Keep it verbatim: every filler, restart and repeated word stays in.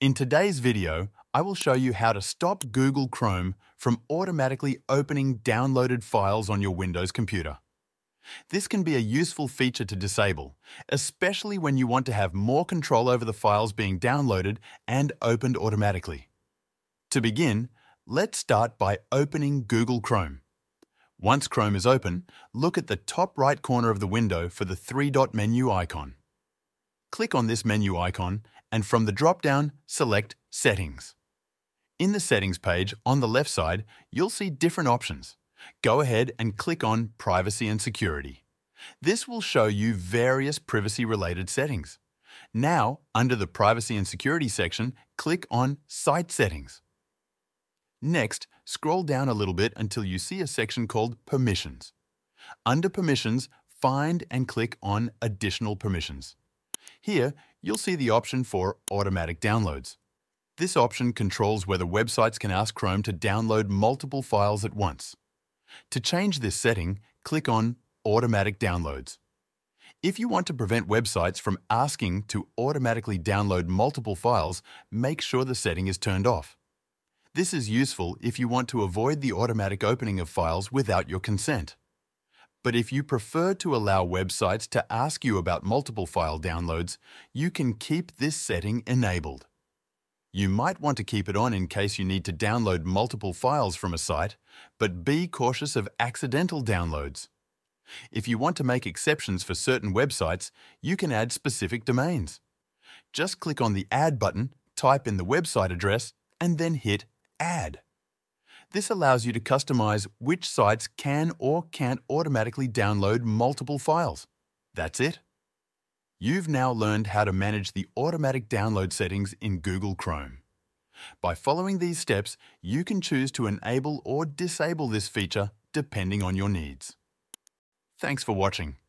In today's video, I will show you how to stop Google Chrome from automatically opening downloaded files on your Windows computer. This can be a useful feature to disable, especially when you want to have more control over the files being downloaded and opened automatically. To begin, let's start by opening Google Chrome. Once Chrome is open, look at the top right corner of the window for the three-dot menu icon. Click on this menu icon and from the drop-down, select Settings. In the Settings page on the left side, you'll see different options. Go ahead and click on Privacy and Security. This will show you various privacy-related settings. Now, under the Privacy and Security section, click on Site Settings. Next, scroll down a little bit until you see a section called Permissions. Under Permissions, find and click on Additional Permissions. Here, you'll see the option for Automatic Downloads. This option controls whether websites can ask Chrome to download multiple files at once. To change this setting, click on Automatic Downloads. If you want to prevent websites from asking to automatically download multiple files, make sure the setting is turned off. This is useful if you want to avoid the automatic opening of files without your consent. But if you prefer to allow websites to ask you about multiple file downloads, you can keep this setting enabled. You might want to keep it on in case you need to download multiple files from a site, but be cautious of accidental downloads. If you want to make exceptions for certain websites, you can add specific domains. Just click on the Add button, type in the website address, and then hit Add. This allows you to customize which sites can or can't automatically download multiple files. That's it. You've now learned how to manage the automatic download settings in Google Chrome. By following these steps, you can choose to enable or disable this feature depending on your needs. Thanks for watching.